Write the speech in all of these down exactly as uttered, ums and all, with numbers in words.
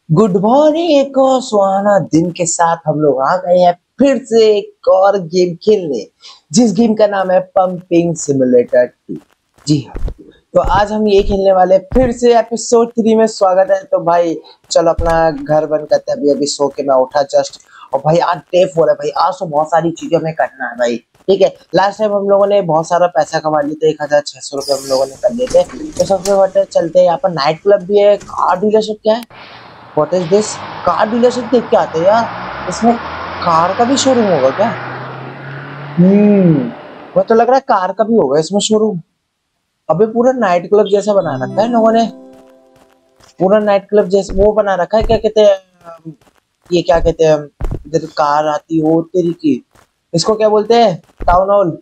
Good morning. एक और सुहाना दिन के साथ हम लोग आ गए हैं फिर से एक और गेम खेलने, जिस गेम का नाम है पंपिंग सिमुलेटर टू। जी हाँ, तो आज हम ये खेलने वाले हैं फिर से एपिसोड थ्री में। स्वागत है। तो भाई चलो अपना घर बंद करते हैं। अभी अभी सो के मैं उठा जस्ट। और भाई आज डे फोर है भाई। आज तो बहुत सारी चीजें हमें करना है भाई। ठीक है, लास्ट टाइम हम लोगों ने बहुत सारा पैसा कमा लिया था। एक हजार छह सौ रुपये हम लोगों ने कर लिए थे। तो सबसे बड़े चलते हैं, यहाँ पर नाइट क्लब भी है। कार डीलरशिप क्या है, what is this? Car dealership देख के आते हैं यार। इसमें कार का भी शोरूम होगा क्या? हम्म मुझे तो लग रहा है कार का भी होगा इसमें शोरूम। अबे पूरा नाइट क्लब जैसा बना रखा है लोगों ने। पूरा नाइट क्लब जैसा वो बना रखा है। क्या कहते हैं अम, ये क्या कहते हैं, इधर कार आती हो तेरी की, इसको क्या बोलते हैं? Town hall.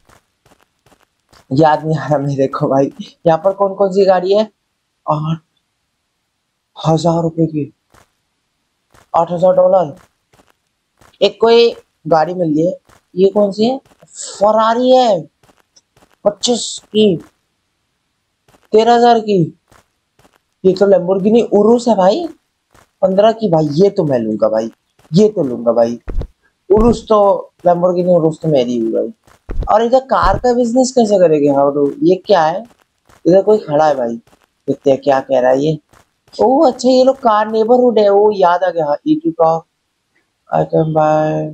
याद नहीं आ रहा मेरे को भाई। यहाँ पर कौन कौन सी गाड़ी है? आठ हजार रुपए की, आठ हजार डॉलर। एक कोई गाड़ी मिल रही है, ये कौन सी है? फरारी है, पच्चीस की, तेरह हजार की। ये तो लैम्बोर्गिनी उरुस है भाई, पंद्रह की। भाई ये तो मैं लूंगा भाई, ये तो लूंगा भाई। उरुस तो, लैम्बोर्गिनी उरुस तो मेरी हुई भाई। और इधर कार का बिजनेस कैसे करेंगे? हाउ डू, ये क्या है? इधर कोई खड़ा है भाई, देखते हैं क्या कह रहा है ये। ओह अच्छा, ये लोग कार नेबरहुड है। वो याद आ गया, E two talk. I can buy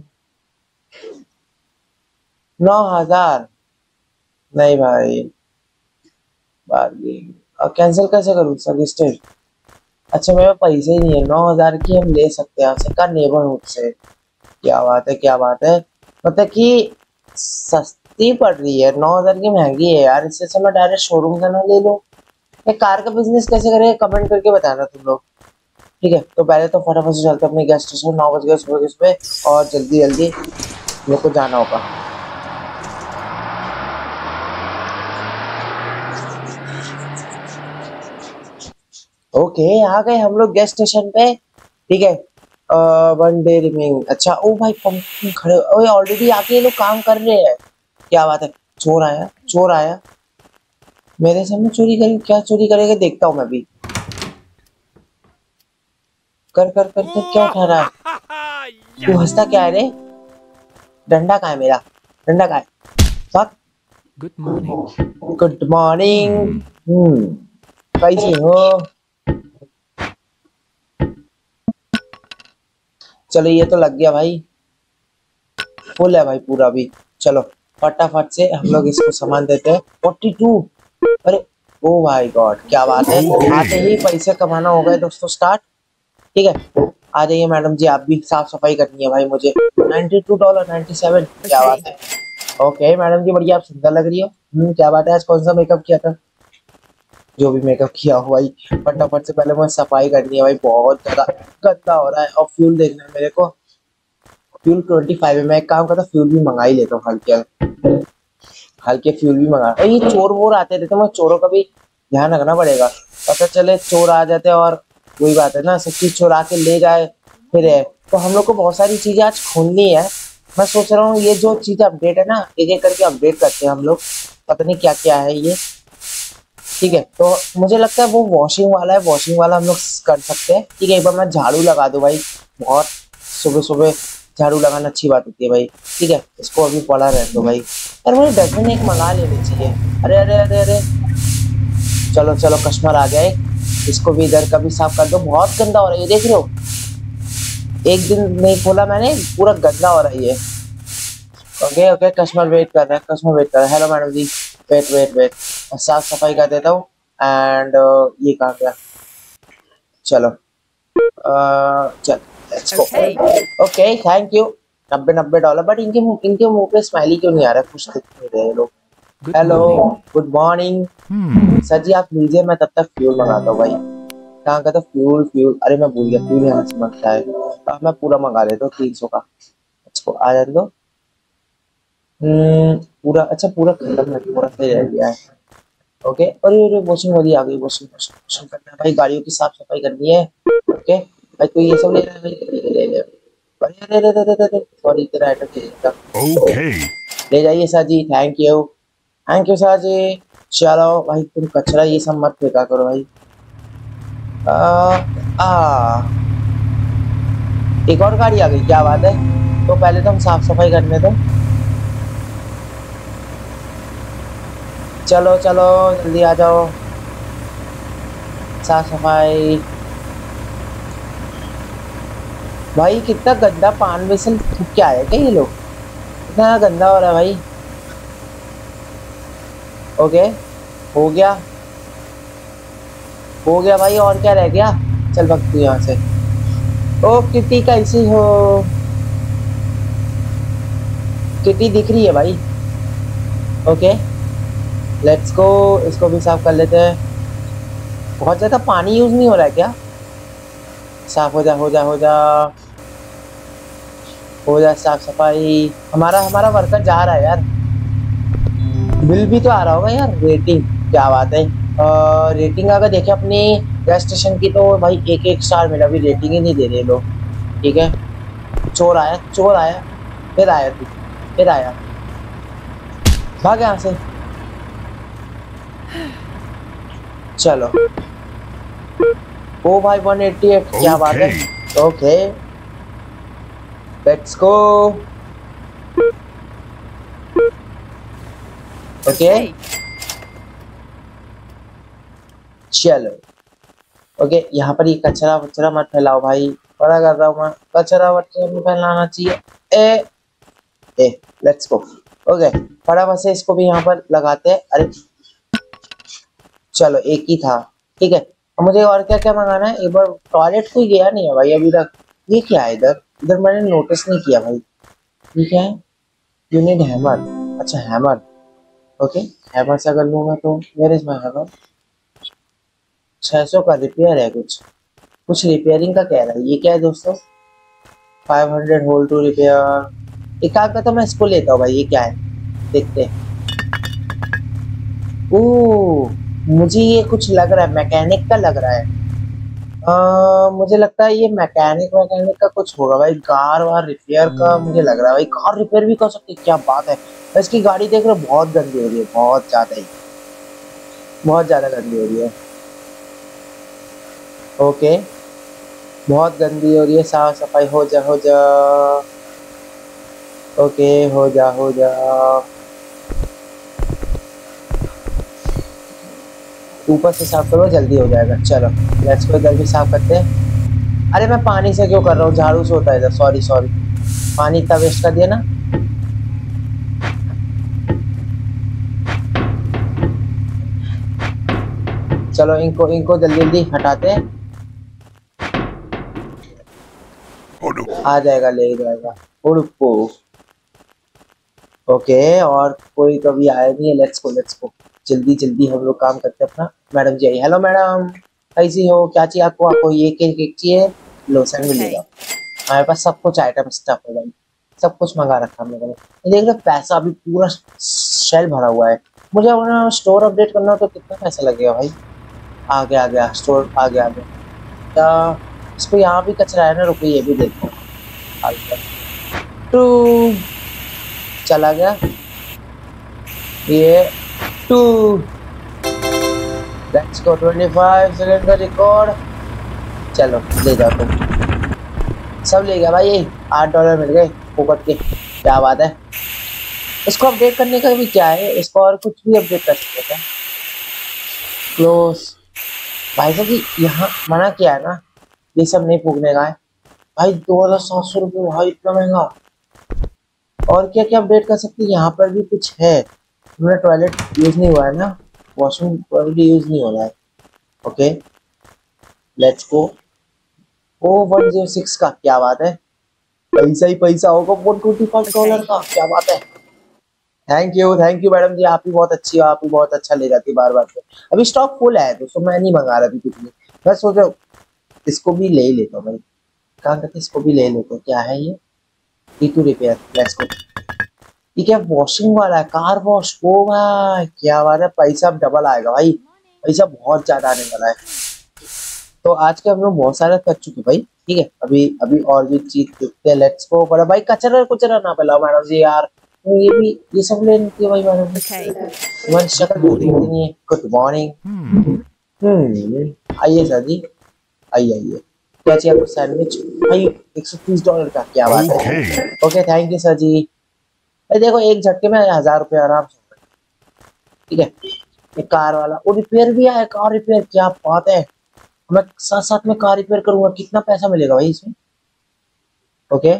नौ हजार। नहीं भाई, बार्गेन और कैंसिल कैसे करूँ? सजेस्टेड। अच्छा मेरे पास पैसे ही नहीं है। नौ हजार की हम ले सकते हैं आपसे का नेबरहुड से। क्या बात है, क्या बात है। मतलब कि सस्ती पड़ रही है। नौ हजार की महंगी है यार। इससे अच्छा मैं डायरेक्ट शोरूम से ना ले लो। ये कार का बिजनेस कैसे करें, कमेंट करके बताना तुम लोग। ठीक है, तो पहले तो फटाफट से चलते अपने गैस स्टेशन। नौ बज गए सुबह के सुबह, और जल्दी जल्दी मेरे को जाना होगा। ओके, आ गए हम लोग गैस स्टेशन पे। ठीक है, वन डे रिमेनिंग। अच्छा ओ भाई, पंप खड़े। ओए ऑलरेडी आके ये लोग काम कर रहे हैं। क्या बात है। चोर आया, चोर आया मेरे सामने। चोरी करें? क्या चोरी करेगा देखता हूँ मैं भी। कर कर कर कर, क्या उठा रहा है? तू हंसता क्या है रे? डंडा कहाँ है मेरा? डंडा कहाँ है? Fuck. Good morning. Good morning. हम्म कैसी हो? चलो ये तो लग गया भाई। फुल है भाई पूरा भी। चलो फटाफट से हम लोग इसको सामान देते हैं। Forty two. अरे ओ भाई गॉड, क्या बात है। आते ही पैसे कमाना हो गए दोस्तों स्टार्ट। ठीक है, आ जाइए मैडम जी, आप भी साफ सफाई करनी है भाई मुझे। Ninety two dollar, ninety seven. क्या बात है। ओके मैडम जी, बढ़िया, आप सुंदर लग रही हो। हम्म क्या बात है, आज कौन सा मेकअप किया था? जो भी मेकअप किया हो भाई, फटाफट से पहले मुझे सफाई करनी है भाई। बहुत ज्यादा गंदा हो रहा है। और फ्यूल देखना है मेरे को। फ्यूल ट्वेंटी फाइव है। मैं एक काम करता, फ्यूल भी मंगा ही लेता हूँ। हल्के हल्के फ्यूल भी मंगा। और ये चोर वोर आते रहते, मैं चोरों का भी ध्यान रखना पड़ेगा। पता चले चोर आ जाते और वही बात है ना, सब चीज चुरा के ले जाए फिर है। तो हम लोग को बहुत सारी चीजें आज खोलनी है। मैं सोच रहा हूँ ये जो चीज अपडेट है ना, एक एक करके अपडेट करते हैं हम लोग। पता नहीं क्या क्या है ये। ठीक है, तो मुझे लगता है वो वॉशिंग वाला है। वॉशिंग वाला हम लोग कर सकते हैं। ठीक है, एक बार मैं झाड़ू लगा दूं भाई। बहुत सुबह सुबह झाड़ू लगाना अच्छी बात होती है भाई। ठीक है, इसको अभी पड़ा रहने दो भाई। यार मुझे डस्टबिन एक मंगा लेनी चाहिए। अरे अरे अरे अरे, चलो चलो, कस्टमर आ गया एक। इसको भी इधर का भी साफ कर दो। बहुत गंदा हो रहा है ये, देख रहे हो। एक दिन नहीं खोला मैंने, पूरा गंदा हो रहा है ये। ओके ओके, कस्टमर वेट कर रहा है, कस्टमर वेट कर रहा है। Hello madam ji, wait wait wait. साफ सफाई कर देता हूँ। एंड ये कहाँ गया? चलो अ, चल let's go. Okay. Okay thank you. नब्बे नब्बे डॉलर। बट इनके मुंह इनके मुंह पे स्माइली क्यों नहीं आ रहा है? कुछ दिख नहीं रहे लोग। Good hello, morning. Good morning. Hmm. Sir ji आप लीजिए, मैं तब तक फ्यूल मंगाता हूँ भाई। कहाँ का था फ्यूल? फ्यूल अरे मैं भूल गया, फ्यूल यहाँ से मंगता है। अब मैं पूरा मंगा लेता हूँ तीन सौ का। इसको आ जाने दो। हम्म, पूरा अच्छा, पूरा खत्म है, पूरा सही रह गया है। ओके, और ये वॉशिंग वाली आ गई। वॉशिंग वॉशिंग वॉशिंग करना है भाई, गाड़ियों की साफ सफाई करनी है। ओके भाई, तो ये सब ले रहा है भाई, ले ले ले भाई। अरे अरे अरे अरे अरे, सॉरी तेरा आइटम चाहिए था। Okay. ले जाइए sir ji, thank you. Thank you sir ji. चलो भाई, तुम कचरा ये सब मत फेंका करो भाई। आ, आ, एक और गाड़ी आ गई, क्या बात है। तो पहले तो हम साफ सफाई करने दो। चलो चलो जल्दी आ जाओ, साफ सफाई। भाई कितना गंदा पान वेसल थूक के आया क्या ये लोग, इतना गंदा हो रहा है भाई। ओके हो गया, हो गया भाई, और क्या रह गया। चल भग तू यहाँ से। ओ किटी कैसी हो, किटी दिख रही है भाई। ओके लेट्स गो, इसको भी साफ कर लेते हैं। बहुत ज्यादा पानी यूज नहीं हो रहा है क्या। साफ हो जा हो जा हो जा हो जा, साफ सफाई। हमारा हमारा वर्कर जा रहा है यार। बिल भी तो आ रहा होगा यार। रेटिंग, क्या बात है। आ, रेटिंग अगर देखें अपनी गैस स्टेशन की तो भाई एक एक स्टार मिला, अभी रेटिंग ही नहीं दे रहे लोग। ठीक है, चोर आया चोर आया, फिर आया तू, फिर आया, भाग यहाँ से। चलो ओ भाई वन एटी एट, क्या बात है। Okay. Okay let's go. Okay चलो। ओके यहाँ पर ये कचरा वचरा मत फैलाओ भाई, बड़ा कर रहा हूँ मैं, कचरा वचरा नहीं फैलाना चाहिए। ए ए लेट्स गो। ओके फटाफट से इसको भी यहाँ पर लगाते हैं। अरे चलो एक ही था, ठीक है। अब मुझे और क्या क्या मंगाना है, एक बार टॉयलेट कोई गया नहीं है भाई अभी तक। ये क्या है इधर, इधर मैंने नोटिस नहीं किया भाई। ये क्या है, यू नीड हैमर। अच्छा हैमर, ओके हैमर से अगर लूंगा तो वेयर इज माय हैमर। छह सौ का रिपेयर है, कुछ कुछ रिपेयरिंग का कह रहा है। ये क्या है दोस्तों, five hundred hole to repair. एक काम करता हूँ मैं इसको लेता हूँ भाई, ये क्या है देखते हैं। ओह मुझे ये कुछ लग रहा है, मैकेनिक का लग रहा है। आ, मुझे लगता है ये मैकेनिक मैकेनिक का कुछ होगा भाई, कार वार रिपेयर का मुझे लग रहा है भाई। कार रिपेयर भी कर सकते, क्या बात है। इसकी गाड़ी देख रहे हो, बहुत गंदी हो रही है, बहुत ज्यादा ही, बहुत ज्यादा गंदी हो रही है। ओके बहुत गंदी हो रही है, साफ सफाई हो जा हो जा। ओके हो जा हो जा, ऊपर से साफ करो जल्दी हो जाएगा। चलो लेट्स को इधर भी साफ करते हैं। अरे मैं पानी से क्यों कर रहा हूँ, झाड़ू से होता है इधर, सॉरी सॉरी, पानी इतना वेस्ट कर दिया ना। चलो इनको इनको जल्दी जल्दी हटाते हैं। Oh no. आ जाएगा, ले जाएगा उड़पो। ओके और कोई कभी आया नहीं है, लेट्स गो लेट्स गो, जल्दी जल्दी हम लोग काम करते हैं अपना। मैडम जी आई, हेलो मैडम कैसी हो, क्या चाहिए आपको, आपको ये केक केक चाहिए, लो सैंडविच ले जाओ। हमारे पास सब कुछ आइटम स्टफ है भाई, सब कुछ मंगा रखा हम लोगों ने। देख रहे पैसा अभी पूरा शेल भरा हुआ है। मुझे अपना स्टोर अपडेट करना हो तो कितना पैसा लगेगा भाई। आ गया आ गया स्टोर, आ गया आ गया। क्या इसको यहाँ भी कचरा है ना, रुको ये भी देखो। टू चला गया ये, two let's go, twenty five second का रिकॉर्ड। चलो ले जाओ तुम, सब ले गया भाई, आठ डॉलर मिल गए फोकट के, क्या बात है। इसको अपडेट करने का भी क्या है, इसको और कुछ भी अपडेट कर सकते हैं। क्लोज भाई साहब जी, यहाँ मना किया है ना, ये सब नहीं फूकने का है भाई। दो हजार सात सौ रुपये भाई, इतना महंगा। और क्या क्या अपडेट कर सकते हैं, यहाँ पर भी कुछ है। मेरा टॉयलेट यूज नहीं हुआ है ना, वॉशरूम भी यूज नहीं हो रहा है। Okay let's go. O one zero six का, क्या बात है, पैसा ही पैसा होगा वन ट्वेंटी फाइव डॉलर का, क्या बात है। Thank you thank you madam ji, आप ही बहुत अच्छी हो, आप ही बहुत अच्छा ले जाती बार बार से। अभी स्टॉक फुल है दोस्तों, मैं नहीं मंगा रहा अभी कुछ नहीं। मैं सोच रहा हूँ इसको भी ले ही लेता हूँ भाई, कहाँ करते इसको भी ले लेते हैं। क्या है ये, E two repair, let's go. ये क्या वॉशिंग वाला है, कार वॉश। ओ भाई क्या बात है, पैसा अब डबल आएगा भाई, पैसा बहुत ज्यादा आने वाला है। तो आज के हम लोग बहुत सारे कर चुके भाई, ठीक है। अभी अभी और भी चीज देखते हैं, लेट्स गो। बड़ा भाई कचरा कुचरा ना फैलाओ मैडम जी यार, तो ये भी ये सब ले लेती है भाई मैडम जी। तुम्हारी शक्ल दिखती नहीं है। Good morning. Hmm. हम्म आइए सर जी, आइए आइए, क्या चाहिए आपको? सैंडविच भाई, एक सौ तीस डॉलर का, क्या बात है। Okay. Okay thank you sir ji. भाई देखो एक झटके में हजार रुपये आराम से, ठीक है। ये कार वाला वो रिपेयर भी आया, कार रिपेयर, क्या बात है। मैं साथ साथ में कार रिपेयर करूंगा, कितना पैसा मिलेगा भाई इसमें? ओके,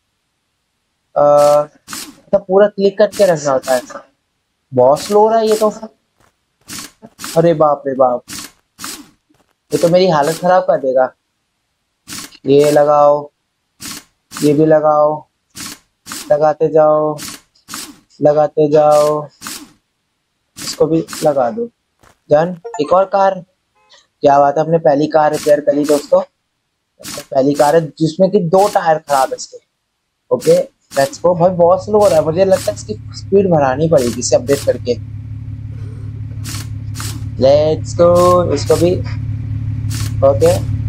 तो पूरा क्लिक करके रखना होता है। बहुत स्लो रहा है ये तो। अरे बाप रे बाप, ये तो मेरी हालत खराब कर देगा। ये लगाओ, ये भी लगाओ, लगाते जाओ, लगाते जाओ, इसको भी लगा दो। डन। एक और कार, क्या बात है, हमने पहली कार रिपेयर करी दोस्तों। पहली कार है जिसमें कि दो टायर खराब है इसके। Okay let's go. भाई बहुत स्लो हो रहा है, मुझे लगता है इसकी स्पीड बढ़ानी पड़ेगी इसे अपडेट करके। लेट्स गो, इसको भी ओके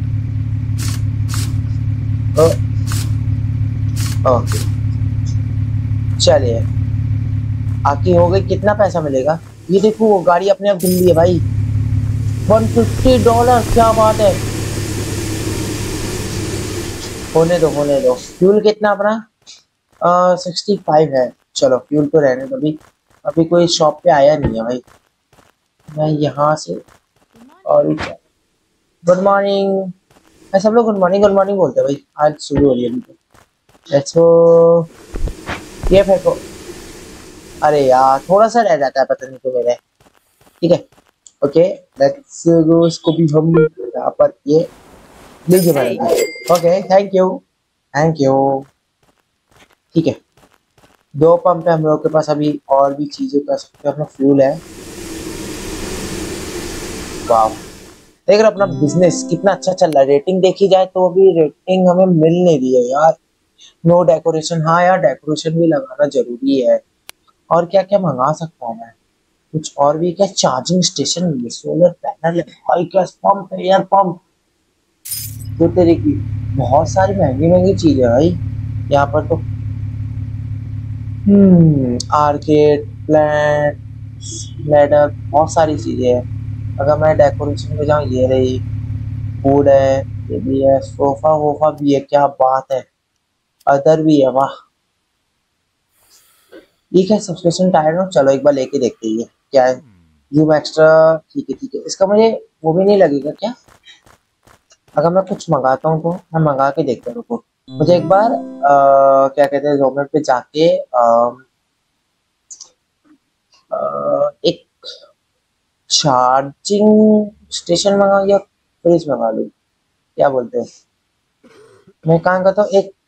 ओके चलिए, आकी हो गई। कितना पैसा मिलेगा? ये देखो वो गाड़ी अपने आप धुल रही है भाई, एक सौ पचास डॉलर, क्या बात है। होने दो होने दो। फ्यूल कितना अपना? सिक्सटी फाइव है। चलो फ्यूल तो रहने दो अभी, अभी कोई शॉप पे आया नहीं है भाई। मैं यहाँ से और गुड मॉर्निंग, सब लोग गुड मॉर्निंग गुड मॉर्निंग बोलते हैं भाई, आज शुरू हो रही है अभी तो। लेट्स गो, ये फेंको। अरे यार थोड़ा सा रह जाता है पता नहीं तो मेरे, ठीक है। ओके लेट्स गो, इसको भी हम यहाँ पर ये लीजिए madam. Okay thank you thank you, ठीक है। दो पंप है हम लोग के पास अभी, और भी चीजें कर सकते हैं। अपना फ्यूल है, वाह। देख रहे अपना बिजनेस कितना अच्छा चल रहा है। रेटिंग देखी जाए तो अभी रेटिंग हमें मिल नहीं रही है यार। नो डेकोरेशन, हाँ यार डेकोरेशन भी लगाना जरूरी है। और क्या क्या मंगा सकता हूँ मैं? कुछ और भी क्या? चार्जिंग स्टेशन भी है, सोलर पैनल है, भाई गैस पंप है, एयर पंप, दो तेरे की बहुत सारी महंगी महंगी चीजें है भाई यहाँ पर तो। हम्म आर्केड, प्लांट, लैडर, बहुत सारी चीजें हैं। अगर मैं डेकोरेशन में जाऊँ, ये रही फूड है, ये भी है, सोफा वोफा भी है, क्या बात है। अदर भी है, वाह। ठीक है सब्सक्रिप्शन टायर हो, चलो एक बार लेके देखते हैं ये क्या है। जूम एक्स्ट्रा, ठीक है ठीक है। इसका मुझे वो भी नहीं लगेगा क्या? अगर मैं कुछ मंगाता हूँ तो मैं मंगा के देखता हूँ। रुको मुझे एक बार आ, क्या कहते हैं, जोमेटो पे जाके आ, आ, एक चार्जिंग स्टेशन मंगा या फ्रिज मंगा लूँ, क्या बोलते हैं? मैं काम करता हूँ, एक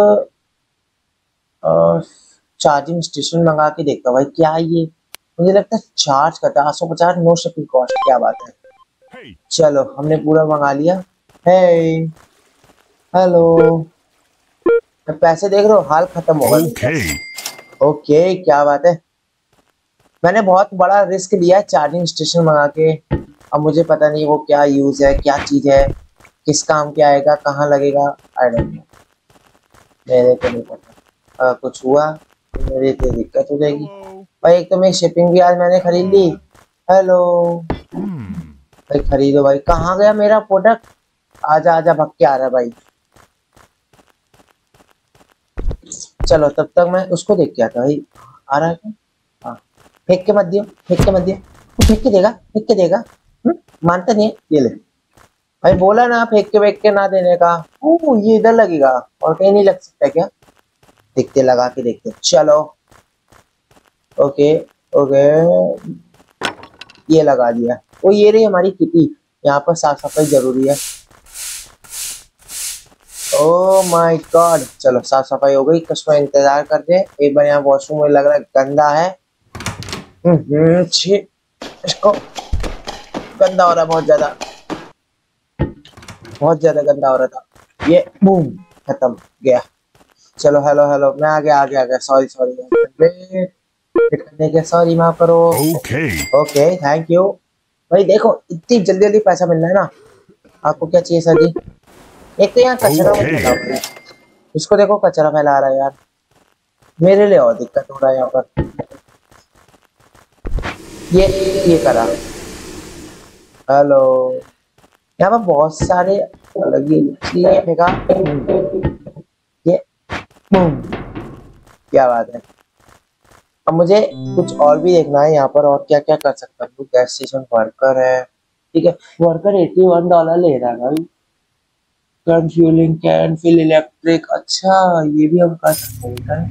चार्जिंग स्टेशन मंगा के देखता हूँ भाई। क्या ये मुझे लगता है चार्ज करता है, आठ सौ पचास, नो शिपिंग कॉस्ट, क्या बात है। Hey. चलो हमने पूरा मंगा लिया। हे हेलो, पैसे देख रहे हो, हाल खत्म होगा। Okay. ओके क्या बात है। मैंने बहुत बड़ा रिस्क लिया है चार्जिंग स्टेशन मंगा के। अब मुझे पता नहीं वो क्या यूज है, क्या चीज है, किस काम के आएगा, कहाँ लगेगा, आई डोंट नो, मेरे को नहीं पता। आ, कुछ हुआ तो मेरे तो दिक्कत हो जाएगी भाई। एक तो मैं शिपिंग भी आज मैंने खरीद ली। हेलो भाई, खरीदो भाई। कहाँ गया मेरा प्रोडक्ट? आजा आजा, भग के आ रहा है भाई। चलो तब तक मैं उसको देख के आता भाई, आ रहा है क्या? हाँ, फेंक के मत दियो, फेंक के मत दियो। वो फेंक के देगा, फेंक के देगा। हुँ? मानता नहीं है, ये ले भाई। बोला ना फेंक के फेंक के ना देने का। ओ ये इधर लगेगा और कहीं नहीं लग सकता क्या? देखते, लगा के देखते। चलो ओके ओके, ये लगा दिया। वो ये रही हमारी किटी। यहाँ पर साफ सफाई जरूरी है। ओह माय गॉड, चलो साफ सफाई हो गई। कस्टमर इंतजार करते हैं। एक बार यहाँ वॉशरूम में लग रहा है गंदा है। हम्म छी, इसको गंदा हो रहा है, बहुत ज्यादा बहुत ज्यादा गंदा हो रहा था ये। बूम, खत्म गया। चलो हेलो हेलो, मैं आ गया आ गया आ गया। सॉरी सॉरी वेट करने के, सॉरी माफ करो। Okay. ओके थैंक यू भाई। देखो इतनी जल्दी जल्दी पैसा मिल रहा है ना। आपको क्या चाहिए सर जी? एक तो यहाँ कचरा मत Okay. फैलाओ, इसको देखो कचरा फैला रहा है यार, मेरे लिए और दिक्कत हो रहा है यहाँ पर। ये ये करा। हेलो, यहाँ पर बहुत सारे अलग ही ये फेंका, ये बूम। क्या बात है। अब मुझे कुछ और भी देखना है यहाँ पर, और क्या क्या कर सकता हूँ। गैस स्टेशन वर्कर है, ठीक है। वर्कर एटी वन डॉलर ले रहा है भाई। Can fuelling, can fill electric, अच्छा ये भी हम कर सकते हैं।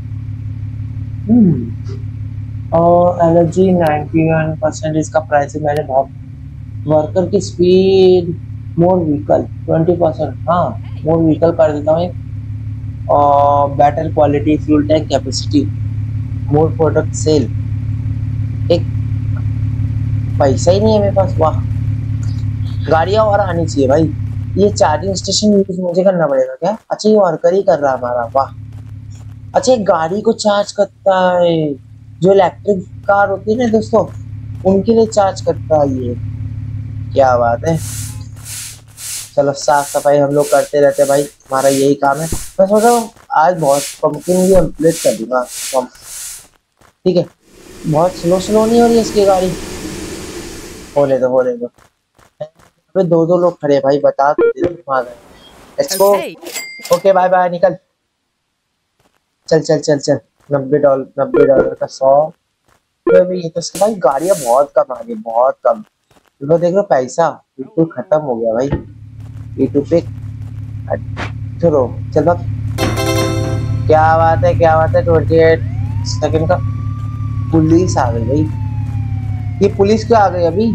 हम्म और एनर्जी नाइंटी वन परसेंट इसका प्राइस है। मैंने बहुत वर्कर की speed, more vehicle twenty percent, हाँ मोर व्हीकल कर देता हूँ। और better quality, fuel tank capacity, more product sell. एक पैसा ही नहीं है मेरे पास, वाह। गाड़ियाँ और आनी चाहिए भाई। ये चार्जिंग स्टेशन यूज मुझे करना पड़ेगा क्या? अच्छा ये वर्कर ही कर रहा है हमारा, वाह। अच्छा एक गाड़ी को चार्ज करता है, जो इलेक्ट्रिक कार होती है ना दोस्तों, उनके लिए चार्ज करता है ये। क्या बात है। चलो साफ सफाई हम लोग करते रहते हैं भाई, हमारा यही काम है। मैं सोच रहा हूँ आज बहुत पंपिंग भी अपडेट कर दूंगा पंप, ठीक है। बहुत स्लो स्लो नहीं हो रही है इसकी गाड़ी, होने दो होने दो। अबे दो दो लोग खड़े भाई, बता तो दे तुम आ गए। Let's go. Okay bye bye, निकल। चल चल चल चल। नब्बे डॉलर नब्बे डॉलर का सौ। ये तो भाई गाड़ियाँ बहुत कम आ गई, बहुत कम। देखो देख लो पैसा बिल्कुल खत्म हो गया भाई। यूट्यूब पे चलो चल बात। क्या बात है, क्या बात है। ट्वेंटी एट सेकेंड का पुलिस आ गई भाई। ये पुलिस क्यों आ गई अभी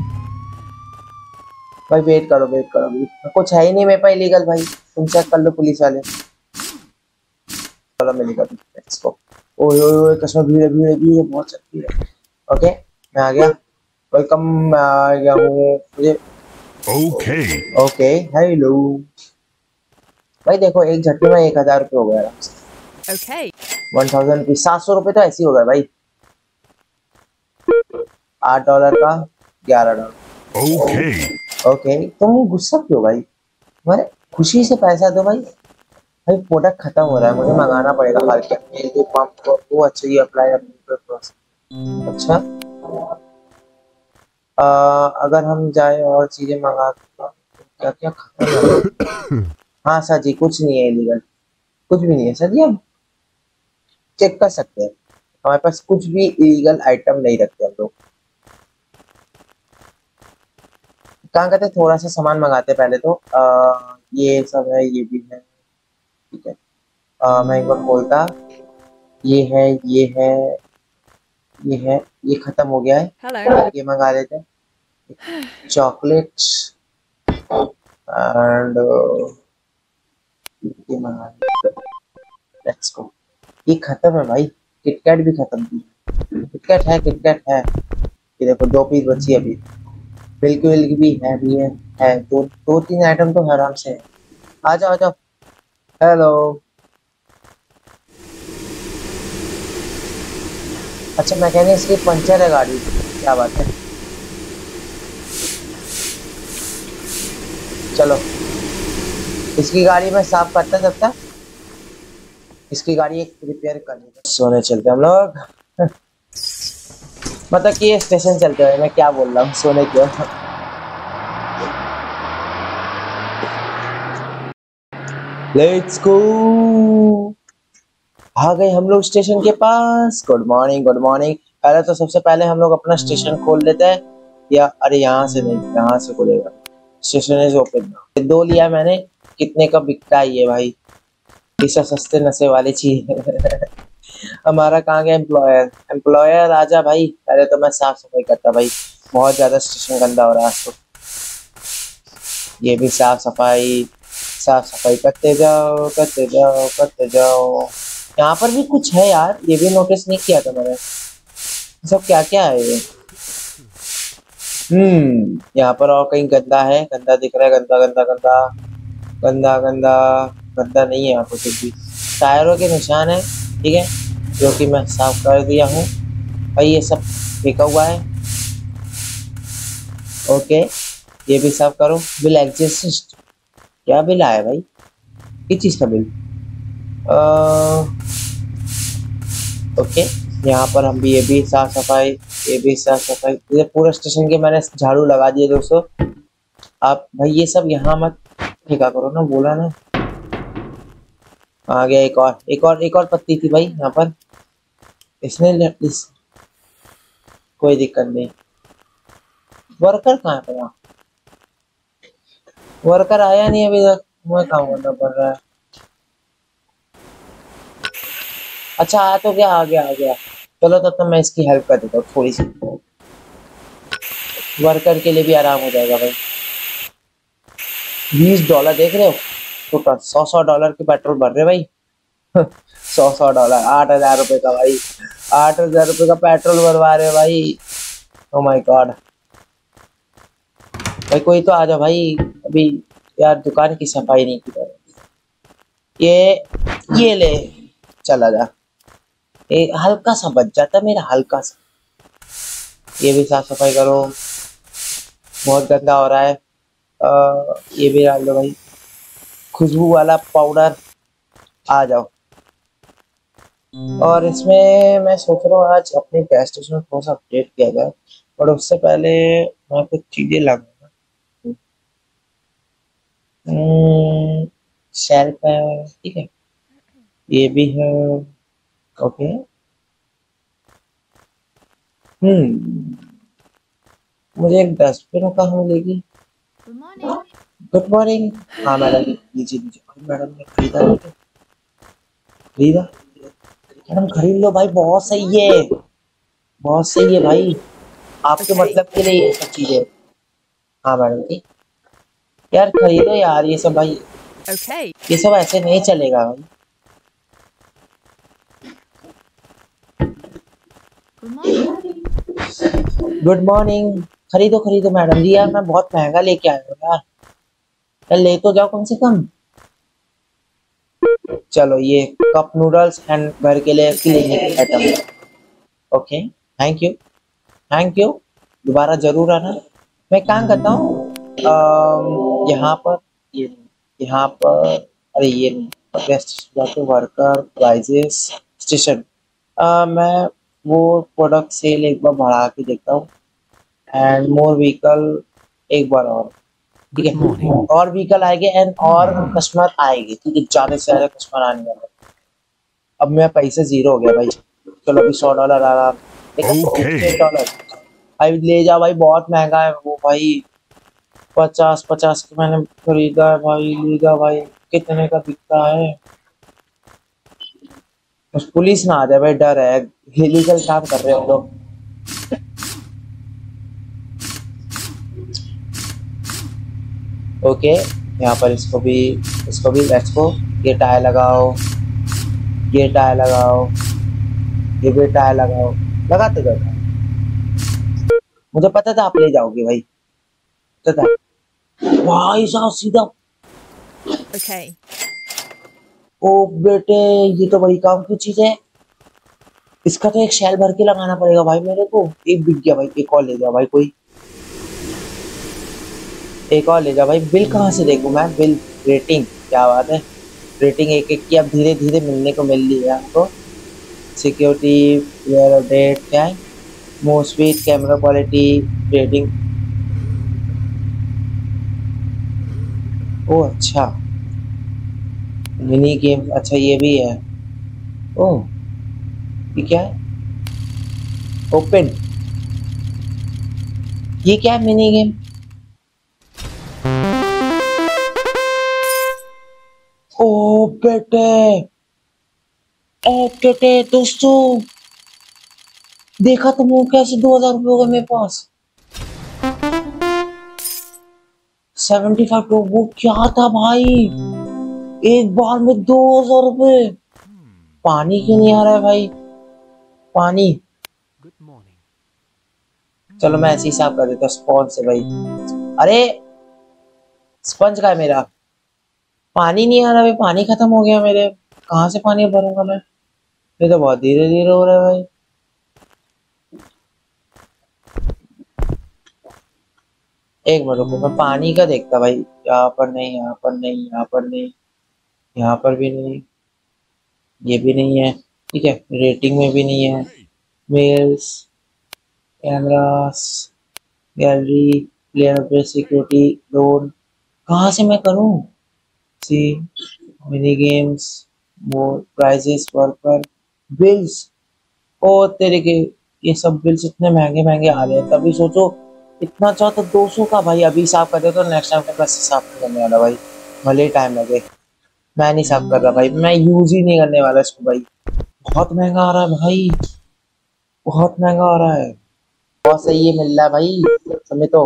भाई? वेट करो वेट करो अभी, कुछ है ही नहीं मेरे पास इलीगल भाई। तुम चेक कर लो पुलिस वाले। चलो मैं निकल, लेट्स गो। ओए ओए ओए कसम, भीड़ है भीड़ है भीड़ है, बहुत चलती है। ओके मैं आ गया। वेलकम, मैं आ गया हूँ। मुझे ओके ओके हेलो भाई। देखो एक झटके में एक हजार रुपये हो गया आराम से। ओके वन थाउजेंड रुपीज, सात सौ रुपये तो ऐसे ही हो गए भाई। आठ डॉलर का ग्यारह डॉलर। ओके ओके तुम गुस्सा क्यों भाई? तुम्हारे खुशी से पैसा दो भाई। भाई प्रोडक्ट खत्म हो रहा है, मुझे मंगाना पड़ेगा हाल क्या। ये जो पंप को वो अच्छा ये अप्लाई अच्छा। आ, अगर हम जाए और चीजें मंगा क्या क्या खत्म है। हाँ सर जी कुछ नहीं है इलीगल, कुछ भी नहीं है सर जी। अब चेक कर सकते हैं, हमारे पास कुछ भी इलीगल आइटम नहीं रखते हम लोग। कहाँ कहते थोड़ा सा सामान मंगाते पहले तो। आ, ये सब है, ये भी है, ठीक है। आ, मैं एक बार खोलता। ये है ये है ये है, ये खत्म हो गया है। हेलो ये मंगा लेते हैं, चॉकलेट्स एंड ये मंगा लेते हैं। Let's go. ये खत्म है भाई। किटकैट भी खत्म थी। किटकैट है किटकैट है। ये देखो दो पीस बची है अभी। मिल्क विल्क भी है भी है, है। दो दो तीन आइटम तो आराम से है। आ जाओ आ जाओ। हेलो अच्छा मैकेनिक इसकी पंचर है गाड़ी, क्या बात है। चलो इसकी गाड़ी में साफ करता सकता, इसकी गाड़ी एक रिपेयर कर लेते। सोने चलते हम लोग। मतलब कि ये स्टेशन चलते हुए, मैं क्या बोल रहा हूँ, सोने क्यों। Let's go. आ गए हम लोग स्टेशन के पास। Good morning good morning. पहले तो सबसे पहले हम लोग अपना स्टेशन खोल लेते हैं, या अरे यहाँ से नहीं, यहाँ से खोलेगा। Station is open. दो लिया मैंने। कितने का बिकता है ये भाई? इसे सस्ते नशे वाली चीज। हमारा कहाँ गया एम्प्लॉयर? एम्प्लॉयर आजा भाई। पहले तो मैं साफ सफाई करता भाई, बहुत ज्यादा स्टेशन गंदा हो रहा है तो। ये भी साफ सफाई, साफ सफाई करते जाओ करते जाओ करते जाओ। यहाँ पर भी कुछ है यार, ये भी नोटिस नहीं किया था मैंने। सब क्या क्या है ये? हम्म यहाँ पर और कहीं गंदा है, गंदा दिख रहा है, गंदा गंदा गंदा गंदा गंदा गंदा नहीं है यहाँ पर कुछ भी। टायरों के निशान है, ठीक है, जो कि मैं साफ कर दिया हूँ भाई। ये सब फेंका हुआ है। ओके ये भी साफ करो। बिल एग्जिस्ट, क्या बिल आया भाई? किस चीज का बिल? ओके यहाँ पर हम भी ये भी साफ सफाई, ये भी साफ सफाई। ये पूरा स्टेशन के मैंने झाड़ू लगा दिए दोस्तों। आप भाई ये सब यहाँ मत ठेका करो ना, बोला ना। आ गया एक और, एक और, एक और पत्ती थी भाई यहाँ पर, इसने ले इस, कोई दिक्कत नहीं। वर्कर कहाँ है मेरा? वर्कर आया नहीं अभी तक, मैं काम करना पड़ रहा है। अच्छा आ तो गया, आ गया आ गया। चलो तब तक मैं इसकी हेल्प कर देता हूँ थोड़ी सी, वर्कर के लिए भी आराम हो जाएगा भाई। बीस डॉलर देख रहे हो, टोटल सौ सौ डॉलर के पेट्रोल भर रहे भाई। सौ सौ डॉलर, आठ हजार रुपए का भाई, आठ हजार रुपए का पेट्रोल भरवा रहे भाई। Oh my God. भाई कोई तो आ जाओ भाई अभी, यार दुकान की सफाई नहीं की है। ये ये ले, चला जा। ये हल्का सा बच जाता मेरा, हल्का सा। ये भी साफ सफाई करो, बहुत गंदा हो रहा है। आ, ये भी डाल दो भाई, खुशबू वाला पाउडर। आ जाओ। और इसमें मैं सोच रहा हूँ आज अपने गैस स्टेशन में थोड़ा सा अपडेट किया जाए, और उससे पहले मैं कुछ चीजें लाऊंगा। शेल्फ है, ठीक है, ये भी है। ओके। हम्म मुझे एक डस्टबिन कहाँ मिलेगी? Good morning. Good morning. हाँ मैडम, लीजिए लीजिए। मैडम ने खरीदा नहीं क्या? खरीदा? मैडम खरीद लो भाई, बहुत सही है, बहुत सही है भाई, आपके मतलब के लिए ये सब चीजें। हाँ मैडम जी, यार खरीदो यार ये सब भाई, Okay. ये सब ऐसे नहीं चलेगा भाई। Good morning. Good morning. खरीदो खरीदो मैडम जी, यार मैं बहुत महंगा लेके आया हूँ यार, यार ले तो जाओ कम से कम। चलो ये कप नूडल्स एंड घर के लिए cleaning item. Okay, thank you, thank you, दोबारा जरूर आना। मैं काम करता हूँ, अम, यहाँ पर, ये नहीं, यहाँ पर, अरे ये नहीं, गेस्ट जाके वर्कर प्राइजेस स्टेशन, मैं वो प्रोडक्ट सेल एक बार बढ़ा के देखता हूँ, एंड मोर व्हीकल एक बार और, ठीक Good है, morning. और व्हीकल आएंगे एंड और कस्टमर आएंगे, ठीक है, ज्यादा से ज्यादा कस्टमर आने वाले हैं। अब मेरा पैसा जीरो हो गया भाई, चलो अभी सौ डॉलर आ रहा, Okay. डॉलर भाई ले जा भाई, बहुत महंगा है वो भाई, पचास पचास का मैंने खरीदा है भाई, ले जा भाई, कितने का बिकता है? बस पुलिस ना आ जाए भाई, डर है, इलीगल काम कर रहे हो लोग। ओके, यहाँ पर इसको भी, इसको भी लेट्स गो। ये टायर लगाओ, ये टायर लगाओ, ये भी टायर लगाओ, लगाते जाओ। मुझे पता था आप ले जाओगे भाई, पता था भाई साहब सीधा। Okay. ओ बेटे, ये तो बड़ी काम की चीज है, इसका तो एक शैल भर के लगाना पड़ेगा भाई मेरे को। एक बिक गया भाई, एक और ले जाओ भाई, कोई एक और ले जाओ भाई। बिल कहाँ से देखूं मैं? बिल, रेटिंग, क्या बात है, रेटिंग एक एक की अब धीरे धीरे मिलने को मिल रही है हमको। सिक्योरिटी, वेयर अपडेट, क्या है, most speed, camera quality, rating. ओ अच्छा, मिनी गेम, अच्छा ये भी है। ओ ये क्या है? ओपन, ये क्या है? Mini game. ओ बेटे, ओ बेटे दोस्तों, देखा तुम कैसे दो हजार रुपये हो गए मेरे पास। सेवेंटी फाइव तो वो क्या था भाई, एक बार में दो हजार रुपये। पानी क्यों नहीं आ रहा है भाई, पानी। Good morning. चलो मैं ऐसे ही साफ कर देता हूँ स्पॉन्ज से भाई। अरे स्पंज का है मेरा, पानी नहीं आ रहा भाई, पानी खत्म हो गया मेरे, कहाँ से पानी भरूंगा मैं? ये तो बहुत धीरे धीरे हो रहा है भाई। एक मिनट रुको, मैं पानी का देखता भाई, यहाँ पर नहीं, यहाँ पर नहीं, यहाँ पर नहीं, यहाँ पर भी नहीं, ये भी नहीं है, ठीक है, रेटिंग में भी नहीं है, mails, cameras, gallery, player security, load, कहाँ से मैं करूँ? See mini games, more prizes, worker, bills. ओ तेरे के, ये सब बिल्स इतने महंगे महंगे आ रहे हैं। तभी सोचो इतना चाहो तो दो सौ का भाई अभी साफ कर दे तो नेक्स्ट टाइम तक वैसे साफ नहीं करने वाला भाई, भले ही टाइम लगे। मैं नहीं साफ कर रहा भाई, मैं यूज ही नहीं करने वाला इसको भाई। बहुत महंगा आ रहा है भाई, बहुत महंगा आ रहा है। बहुत सही ये मिल रहा है भाई समय तो।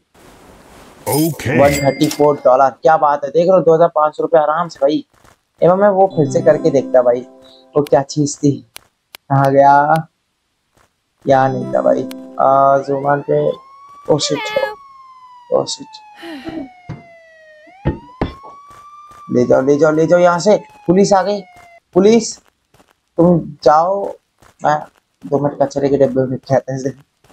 Okay. One thirty four dollar, क्या बात है। देख रहे हो दो हजार पाँच सौ रुपये आराम से भाई। एवं मैं वो फिर से करके देखता भाई, वो क्या चीज थी, कहाँ गया, यहाँ नहीं था भाई। आ, जुमान पे, ओ शिट, ओ शिट, ले जाओ ले जाओ ले जाओ यहाँ से। पुलिस आ गई, पुलिस तुम जाओ, मैं दो मिनट कचरे के डिब्बे में कहते हैं।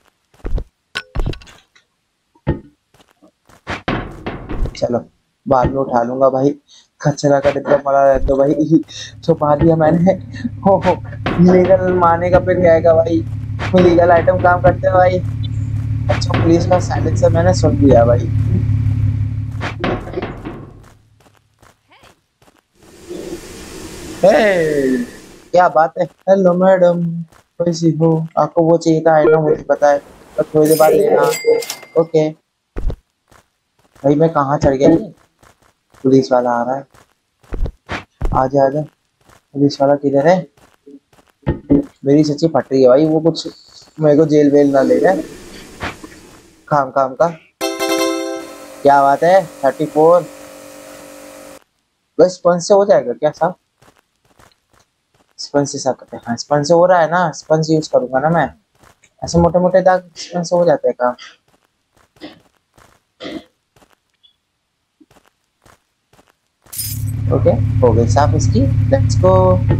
चलो बाद में उठा लूंगा भाई, कचरा का डिब्बा पड़ा रहता तो भाई छुपा दिया मैंने। हो हो लीगल माने का फिर आएगा भाई, लीगल आइटम काम करते हैं भाई। अच्छा पुलिस का साइलेंसर मैंने सुन लिया भाई। हे क्या बात है। हेलो मैडम, कैसी हो, आपको वो चाहिए था, आई नो मुझे पता है, पर थोड़ी देर बाद लेना। ओके भाई, मैं कहाँ चढ़ गया, पुलिस वाला आ रहा है। आजा आजा, पुलिस वाला किधर है। मेरी सच्ची फट रही है भाई, वो कुछ मेरे को जेल वेल ना ले जाए काम काम का। क्या बात है, थर्टी फोर बस स्पंज से हो जाएगा क्या साहब। स्पंज से साफ करते हैं, हाँ स्पंज से हो रहा है ना, स्पंज यूज करूंगा ना मैं। ऐसे मोटे मोटे दाग स्पंज से हो जाते हैं काम। ओके हो गई साफ इसकी, लेट्स गो।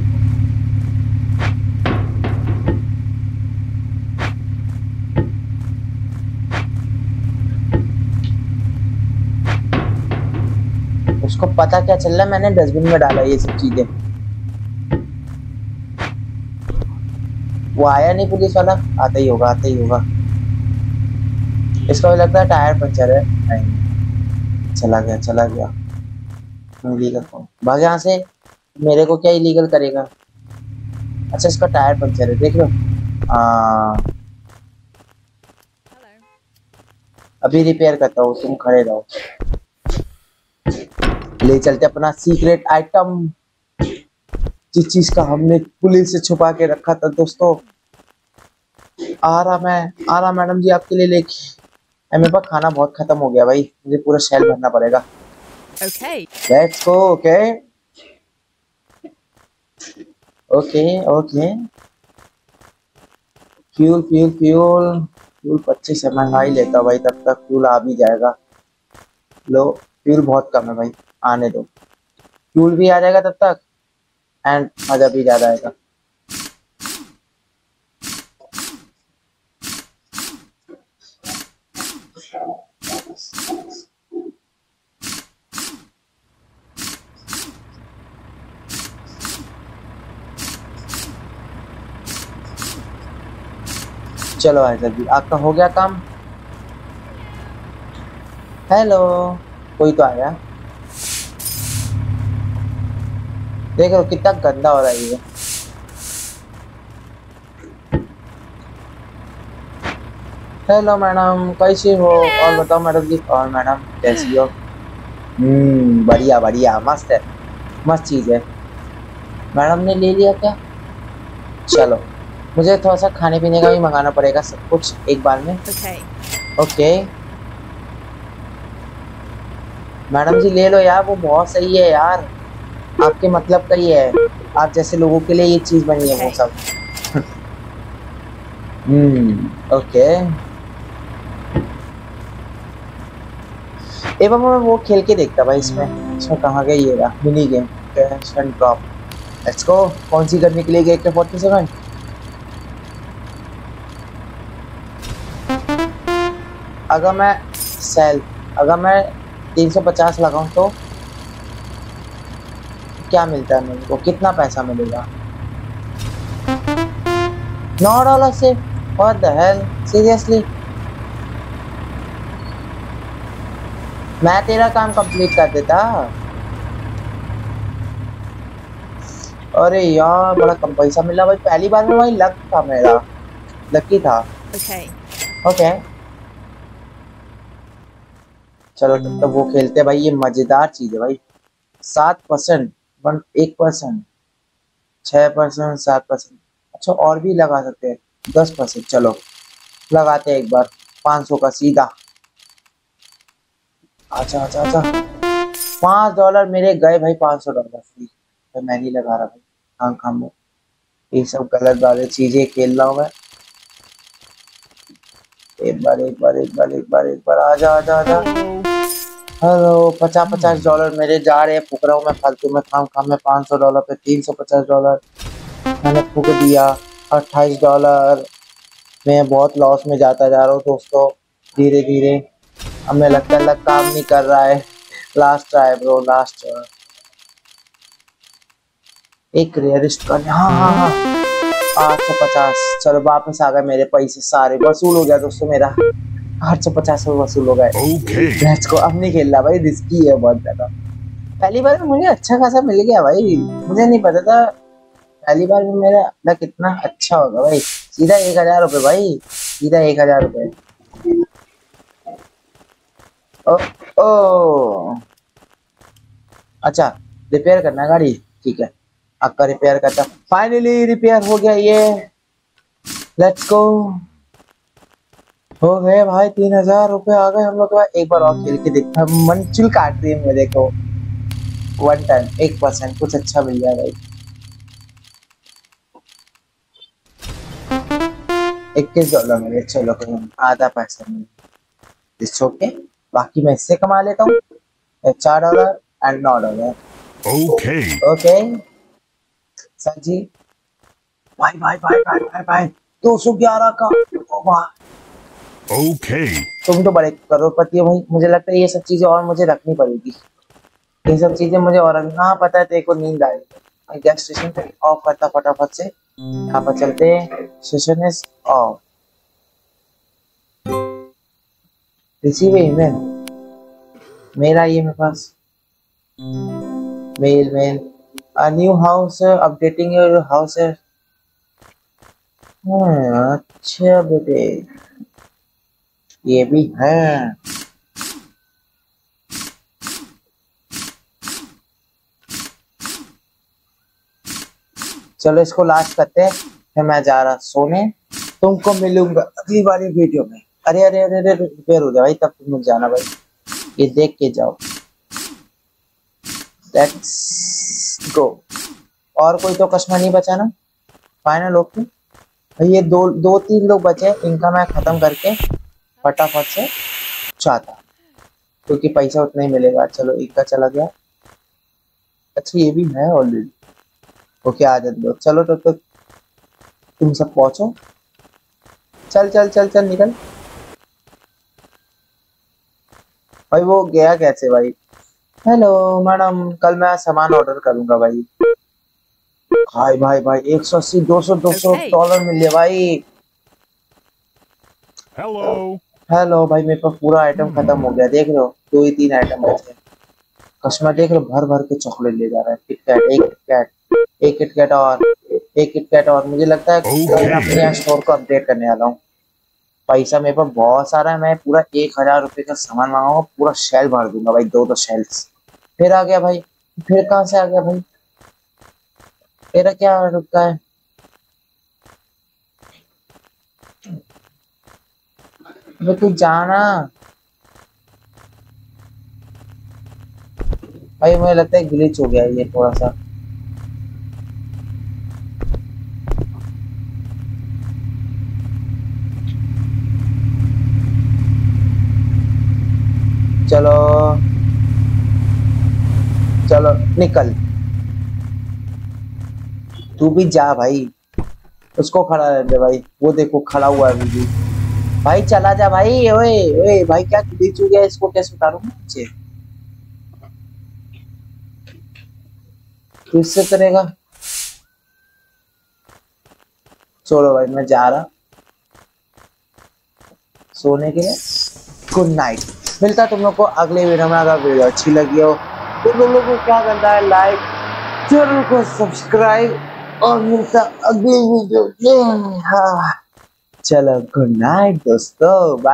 उसको पता क्या चल रहा है, मैंने डस्टबिन में डाला ये सब चीजें। वो आया नहीं पुलिस वाला, आता ही होगा आता ही होगा। इसका भी लगता है टायर पंचर है। नहीं चला गया चला गया, इलीगल फोन भाग यहाँ से, मेरे को क्या इलीगल करेगा। अच्छा इसका टायर पंचर है देख लो। हाँ अभी रिपेयर करता हूँ, तुम खड़े रहो। ले चलते अपना सीक्रेट आइटम, जिस चीज का हमने पुलिस से छुपा के रखा था दोस्तों। आ रहा मैं आ रहा मैडम जी आपके लिए लेके। मेरे पास खाना बहुत खत्म हो गया भाई, मुझे पूरा शेल भरना पड़ेगा। Okay. Let's go. Okay okay okay, fuel fuel fuel fuel पच्चीस है, महंगाई लेता भाई, तब तक फ्यूल आ भी जाएगा। लो फ्यूल बहुत कम है भाई, आने दो, फ्यूल भी आ जाएगा तब तक एंड मजा भी ज्यादा आएगा। चलो भाई जल्दी, आपका हो गया काम। हेलो, कोई तो आया। देख लो कितना गंदा हो रहा है ये। हेलो मैडम कैसी हो, और बताओ मैडम जी, और मैडम कैसी हो। हम्म बढ़िया बढ़िया, मस्त है, मस्त चीज है। मैडम ने ले लिया क्या, चलो मुझे थोड़ा सा खाने पीने का भी मंगाना पड़ेगा, सब कुछ एक बार में। Okay. ओके मैडम जी ले लो यार, वो बहुत सही है यार, आपके मतलब का ही है, आप जैसे लोगों के लिए ये चीज बनी है वो सब। हम्म ओके, एवं मैं वो खेल के देखता भाई इसमें, इसमें कहाँ गई ये रहा mini game cash and drop. Let's go, कौन सी करने के लिए गए के फोर्टी सेवन। अगर मैं सेल अगर मैं तीन सौ पचास लगाऊं तो क्या मिलता है मेरे को, कितना पैसा मिलेगा। नौ डॉलर से, व्हाट द हेल, सीरियसली। मैं तेरा काम कंप्लीट कर देता, अरे यार बड़ा कम पैसा मिला भाई, पहली बार में भाई लक था मेरा, लकी था। Okay. ओके चलो तब तक वो खेलते हैं भाई, ये मजेदार चीज है भाई। सात परसेंट, वन एक परसेंट, छह परसेंट, सात परसेंट। अच्छा और भी लगा सकते हैं, दस परसेंट। चलो लगाते हैं एक बार, पाँच सौ का सीधा। अच्छा अच्छा अच्छा, पाँच डॉलर मेरे गए भाई, पाँच सौ डॉलर फ्री। तो मैं नहीं लगा रहा भाई, खाम खाम में ये सब गलत वाले चीजें खेल रहा हूँ मैं। एक बार एक बार एक बार एक बार एक बार आजा आजा आजा। हेलो, पचास पचास डॉलर मेरे जा रहे हैं, फूक रहा हूँ मैं फालतू में, खाम खाम में। पाँच सौ डॉलर पे तीन सौ पचास डॉलर मैंने फूक दिया। अट्ठाईस डॉलर। मैं बहुत लॉस में जाता जा रहा हूँ दोस्तों, धीरे धीरे। अब मैं लगता है लग काम नहीं कर रहा है। Last try bro, last try. एक रेयरिस्ट का, हाँ हाँ हाँ, आठ सौ पचास। चलो वापस आ गए मेरे पैसे, सारे वसूल हो गया दोस्तों मेरा। आठ सौ पचास वसूल हो गए। Okay. मैच को अब नहीं खेलना भाई, रिस्की है बहुत ज्यादा। पहली बार में मुझे अच्छा खासा मिल गया भाई, मुझे नहीं पता था पहली बार में मेरा लक कितना अच्छा होगा भाई। सीधा एक हजार रुपये भाई, सीधा एक हजार रुपये। ओ ओ अच्छा, रिपेयर करना है गाड़ी, ठीक है आपका रिपेयर करता। फाइनली रिपेयर हो गया ये, लेट्स गो। हो गए भाई, तीन हजार रुपये आ गए हम लोग के पास। एक बार और खेल के देखता, मंचुल काट रही है मेरे को। वन टाइम एक परसेंट कुछ अच्छा मिल जाए भाई। इक्कीस डॉलर मिले, चलो कोई आधा पैसा मिले, इट्स ओके। बाकी मैं इससे कमा लेता हूँ चार डॉलर एंड नौ dollar. Okay. Okay sir ji. भाई भाई भाई भाई भाई भाई दो सौ ग्यारह का, ओ वाह। Okay. तुम तो बड़े करोड़पति हो भाई, मुझे लगता है ये सब चीजें और मुझे रखनी पड़ेगी। ये सब चीजें मुझे और रखना। हाँ पता है तेरे को नींद आ रही है, गैस स्टेशन पे ऑफ करता फटाफट से। यहाँ पर चलते हैं, station is off. Receive email, मेरा ये मेरे पास mail mail. A new house updating your house है। अच्छा बेटे ये भी है। चलो इसको लास्ट करते हैं, फिर मैं जा रहा सोने। तुमको मिलूंगा अगली वाली वीडियो में। अरे अरे अरे अरे रिपेयर हो जाए भाई, तब तुम लोग जाना भाई, ये देख के जाओ। Let's go. और कोई तो कस्टमर नहीं बचा ना, फाइनल ओके भाई। ये दो दो तीन लोग बचे, इनका मैं खत्म करके फटाफट से चाहता, क्योंकि पैसा उतना ही मिलेगा। चलो एक का चला गया। अच्छा ये भी है ऑलरेडी, ओके आ जाते दो। चलो तब तो, तो तुम सब पहुंचो। चल चल चल चल निकल भाई। वो गया कैसे भाई? हेलो मैडम, कल मैं सामान ऑर्डर करूंगा भाई। भाई भाई भाई एक सौ अस्सी, दो सौ, दो सौ Okay. डॉलर मिले भाई। Hello. हेलो भाई, मेरे पास पूरा आइटम खत्म हो गया, देख रहे हो दो ही तीन आइटम बचे। कस्टमर देख रहे हो भर भर के चॉकलेट ले जा रहा है। किटकैट, एक किटकैट, एक किटकैट और एक किटकैट और। मुझे लगता है Okay. मैं अपने यहाँ स्टोर को अपडेट करने वाला हूँ। पैसा मेरे पास बहुत सारा है, मैं पूरा एक हजार रुपए का सामान मंगाऊंगा, पूरा शेल भर दूंगा भाई, दो दो शेल्स। फिर आ गया भाई, फिर कहाँ से आ गया भाई? तेरा क्या रुका है? अबे तू जाना भाई, मुझे लगता है ग्लिच हो गया है ये थोड़ा सा। चलो चलो निकल, तू भी जा भाई। उसको खड़ा रहने दे भाई, वो देखो खड़ा हुआ है अभी भी। भाई चला जा भाई। ओए ओए भाई क्या ग्लिच हो गया, इसको कैसे उतारूं नीचे? तू इससे करेगा? चलो भाई मैं जा रहा सोने के लिए। Good night. मिलता तुम लोग को अगले वीडियो में। अगर वीडियो अच्छी लगी हो तो तुम लोग को क्या करना है, लाइक चैनल को सब्सक्राइब और मिलता अगली वीडियो में। हाँ चलो गुड नाइट दोस्तों।